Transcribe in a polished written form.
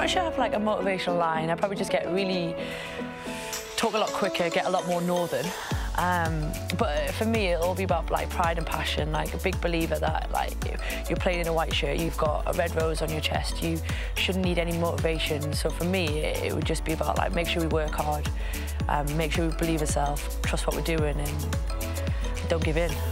not sure I have like a motivational line. I probably just talk a lot quicker, get a lot more northern. But for me, it'll be about like pride and passion. Like a big believer that like you're playing in a white shirt, you've got a red rose on your chest. You shouldn't need any motivation. So for me, it would just be about like make sure we work hard, make sure we believe ourselves, trust what we're doing, and don't give in.